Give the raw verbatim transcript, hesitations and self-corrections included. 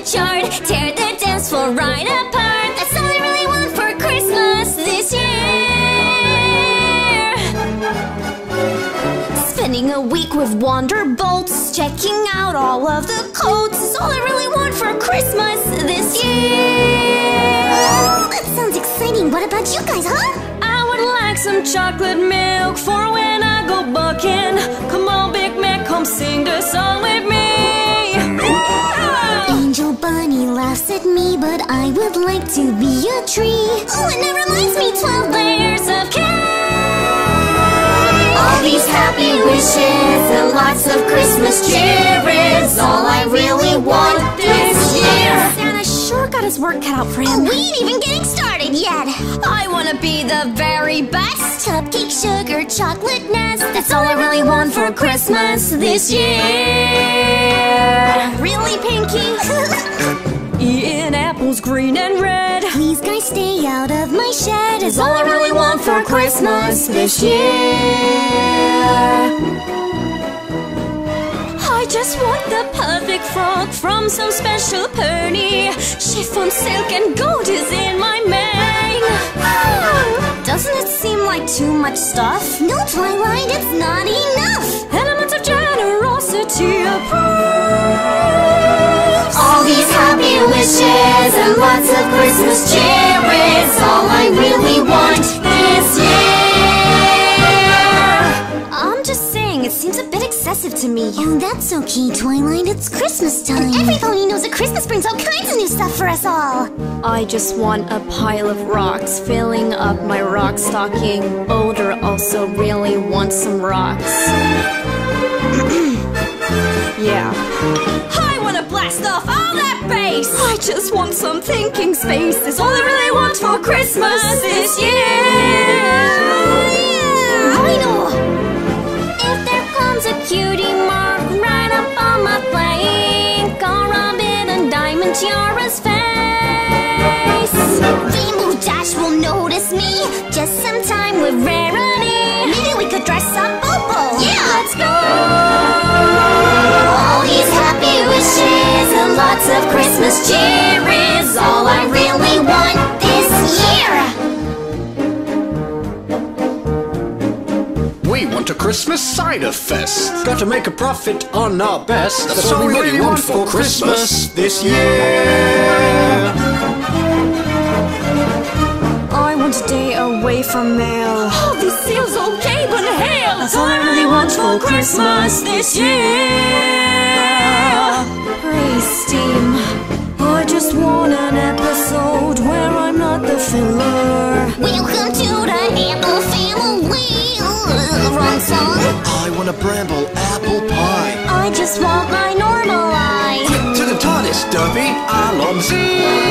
chart, tear the dance floor right apart. That's all I really want for Christmas this year. Spending a week with Wonderbolts, checking out all of the coats is all I really want for Christmas this year. That sounds exciting. What about you guys, huh? I would like some chocolate milk for when I go bucking. Come on, Big Mac, come sing the song with me. Angel Bunny laughs at me, but I would like to be a tree. Oh, and that reminds me, twelve layers of cake. All these happy wishes and lots of Christmas cheer is all I really want this year. Santa sure got his work cut out for him. We ain't even getting started yet. I wanna be the very best. Cupcake, sugar, chocolate nest. That's all I really want for Christmas this year. Really, Pinky? Eating apples green and red. Please, guys, stay out of my shed. Is all I really want for Christmas this year. I just want the perfect frock from some special pony. Chiffon, silk, and gold is in my mane. Doesn't it seem like too much stuff? No, Twilight, it's not enough. Elements of generosity approves. All these happy wishes and lots of Christmas cheer is all I really want this year. I'm just saying, it seems a bit excessive to me. Oh, that's okay, Twilight. It's Christmas time. And every pony knows that Christmas brings all kinds of new stuff for us all. I just want a pile of rocks filling up my rock stocking. Older also really wants some rocks. Yeah. I want to blast off all that bass. I just want some thinking space. That's all I really want for Christmas this year. Yeah, I know. If there comes a cutie mark right up on my flank, I'll rub it and diamond tiara's face. Rainbow Dash will notice me. Just some time with Rarity. Maybe we could dress up Bobo. Yeah, let's go. All these happy wishes and lots of Christmas cheer is all I really want this year. We want a Christmas cider fest. Got to make a profit on our best. That's, That's all we really want for Christmas this year. I want a day away from mail. All these seals okay, but hell, that's all I really want for Christmas this year. Praise Steam. I just want an episode where I'm not the filler. Welcome to the Apple family. Uh, wrong song. I want a bramble apple pie. I just want my normal life. To the TARDIS, Derby, Alonzi.